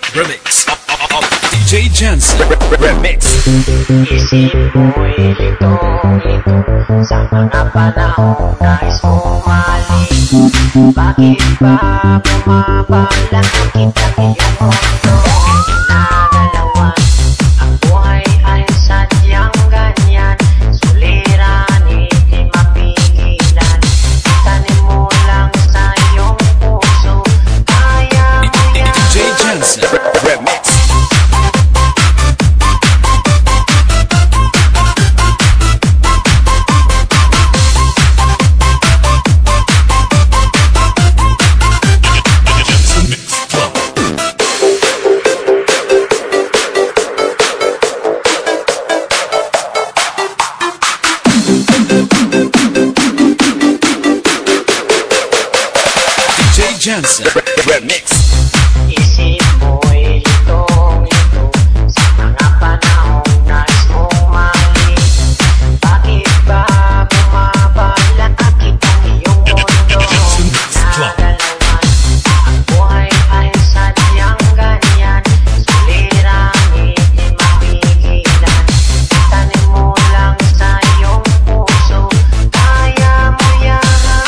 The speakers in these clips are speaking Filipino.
remix of DJ Jensen. Remix. Isip mo'y litong-lito sa mga panahong nais mong mali. Bakit ba bumabala kita iyong mundo? Nagalawan ang buhay ay sadyang ganyan. Suliranin, di mapigilan. Itanim mo lang sa iyong puso. Kaya mo yan. DJ Jensen. Remix. Jensen. Remix. Isip mo'y litong-lito sa mga panahong nais mong mali. Bakit ba bumabala kita iyong mundo? Nagalawan ang buhay ay sadyang ganyan. Suliranin, di mapigilan. Itanim mo lang sa iyong puso. Kaya mo yan.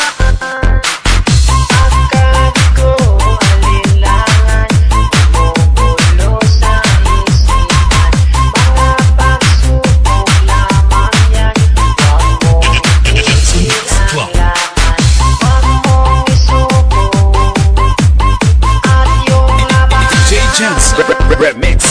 Remix.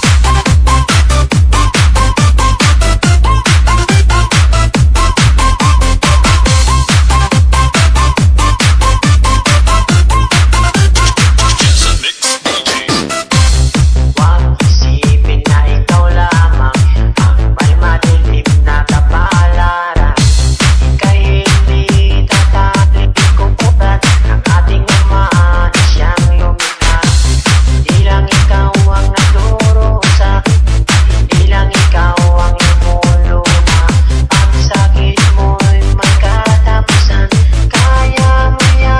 Huwag isipin na ikaw lamang ang may madilim na kapalaran. Ika'y hindi tatalikuran ng ating Ama na siyang lumikha. Hindi lang ikaw ang nagdurusa, hindi lang ikaw ang lumuluna. Ang sakit mo'y may katapusan, kaya mo yan.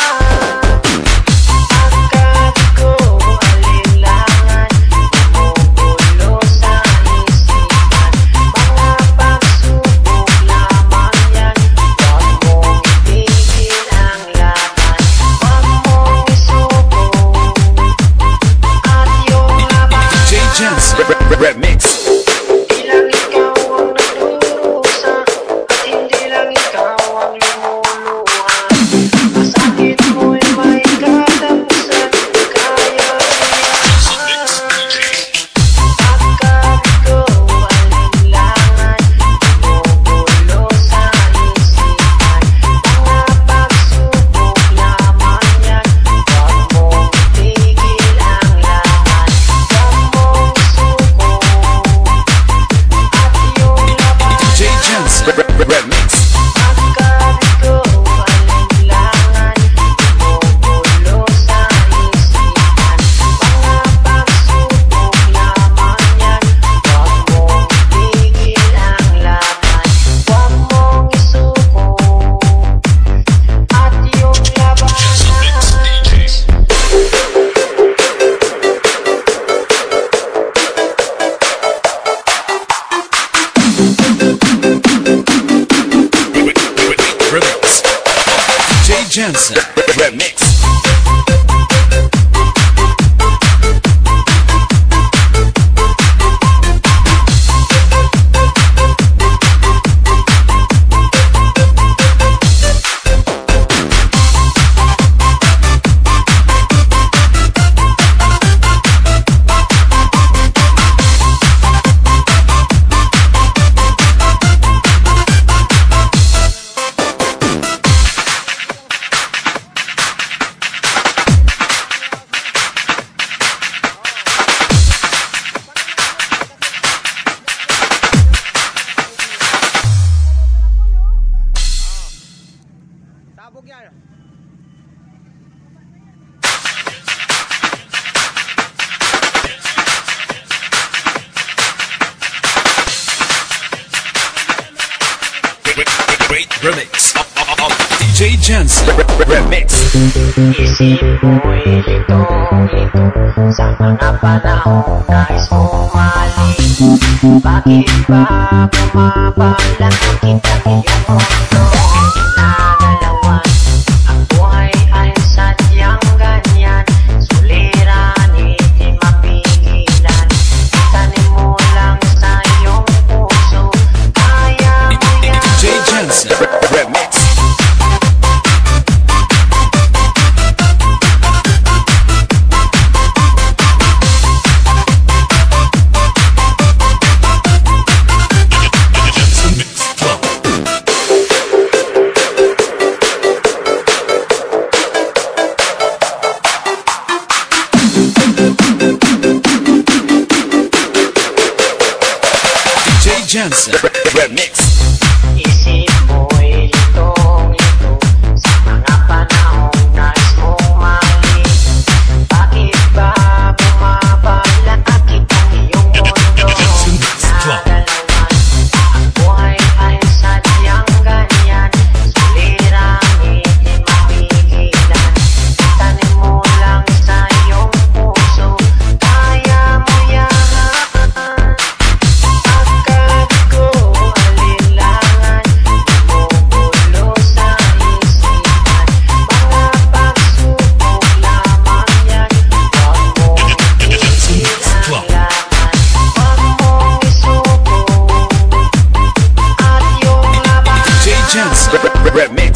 Agad ko alinlangan, bumubulo sa isipan. Mga pagsubok lamang yan, huwag mong itigil ang laban. Huwag mong isuko at yung laban. DJ Jensen. Remix. Hindi lang ikaw ang nagdurusa at hindi lang ikaw ang lumuluha. Masakit mo'y may katapusan, kaya mo yan. Agad ko alinlangan, bumubulo sa isipan. Mga pagsubok lamang yan, huwag mong itigil ang laban. Huwag mong isuko at yung laban. DJ Jensen. Remix. Agad ko alinlangan, bumubulo sa isipan. Mga pagsubok lamang yan, huwag mong itigil ang laban. Huwag mong isuko at yung laban. Remix. DJ Jensen. Remix. Great remix of DJ Jensen Remix. Isip mo'y litong-lito sa mga panahong nais mong mali. Bakit ba bumabala kita iyong mundo? Nagalawan ang buhay ay sadyang ganyan. Suliranin, di mapigilan. Itanim mo lang sa iyong puso. Kaya mo yan. DJ Jensen Remix. DJ Jensen Remix. Isip mo'y litong-lito sa mga panahong nais mong mali. Bakit ba bumabala kita iyong mundo? Nagalawan ang buhay ay sadyang ganyan. Suliranin, di mapigilan. Itanim mo lang sa iyong puso. Kaya mo yan. Pagkat ko alinlangan, bumubulo sa isipan. Mga pagsubok lamang yan. Huwag mong itigil ang laban. Huwag mong isuko at yung laban. DJ Jensen Remix.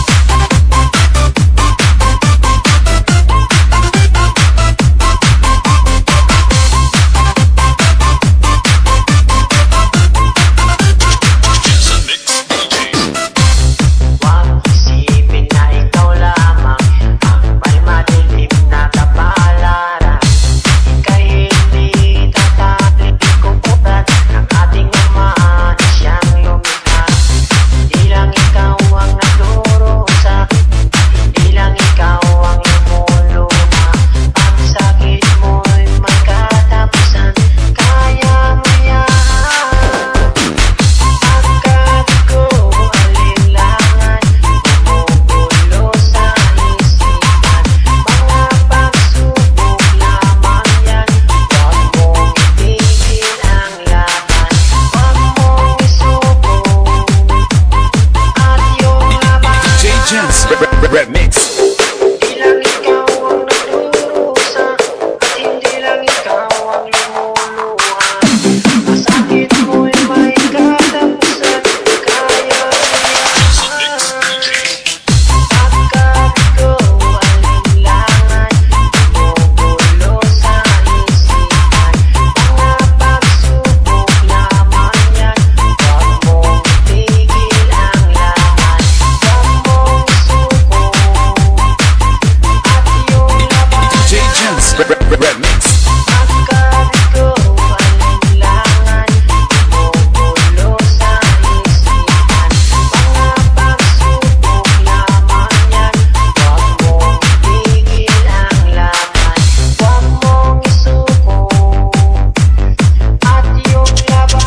Huwag isipin na ikaw lamang ang may madilim na kapalaran. Ika'y hindi tatapik kukutat ng ating Ama na siyang lumikha. Hindi lang ikaw ang nagdurusa, hindi lang ikaw ang lumuluma. Ang sakit mo'y may katapusan, kaya mo yan. Pagkat ko alinlangan, bumubulo sa isipan. Mga pagsubok lamang yan. Huwag mong itigil ang laban. Huwag mong isuko at yung laban. DJ Jensen Remix. Hindi lang ikaw ang nagdurusa at hindi lang ikaw ang lumuluha. Masakit mo'y may katapusan, kaya mo yan. Pagkat ko alinlangan, bumubulo sa isipan. Mga pagsubok lamang yan. Huwag mong itigil ang laban. Huwag mong isuko at yung laban. DJ Jensen Remix. Pagkat ko alinlangan, bumubulo sa isipan. Mga pagsubok lamang yan. Huwag mong itigil ang laban. Huwag mong isuko at yung laban.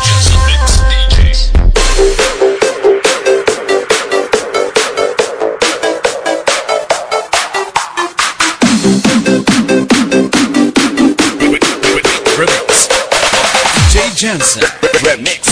Remix. DJ Jensen Remix.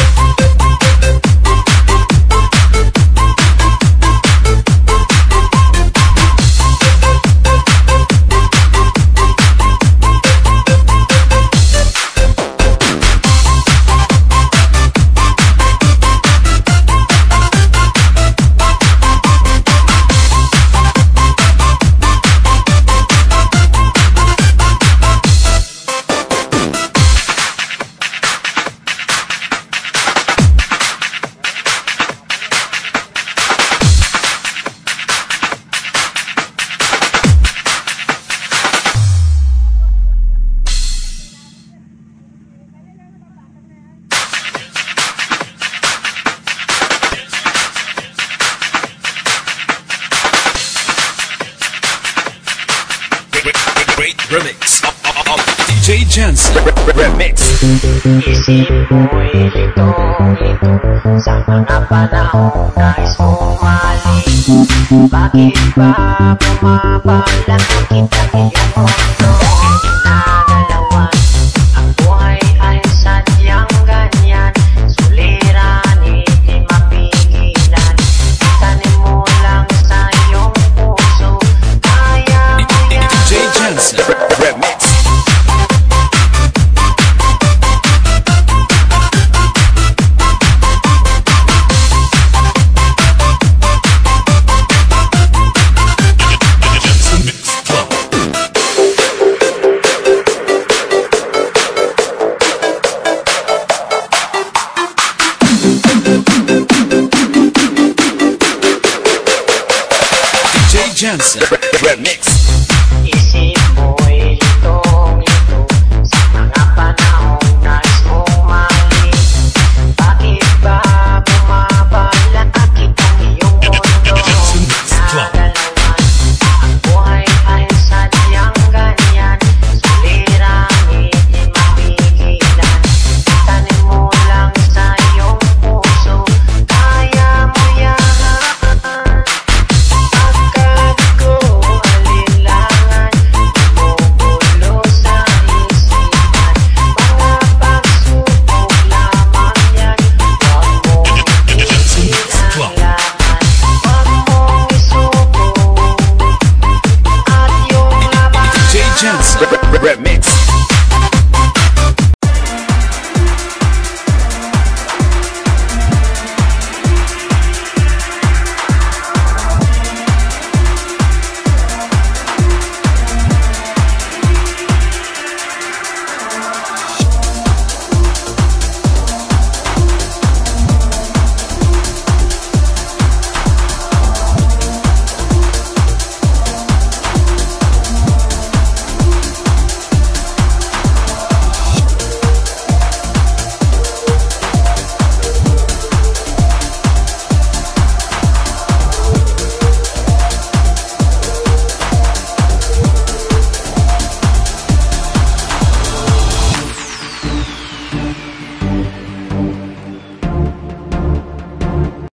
Great remix of DJ Jensen Remix. Isip mo'y litong-lito sa mga panahong nais mong mali. Bakit ba bumabala kita iyong mundo ginagalawan? Ang buhay ay sadyang ganyan, suliranin di mapigilan. Itanim mo lang sa iyong puso, kaya mo yan. DJ Jensen Remix. DJ Jensen Remix.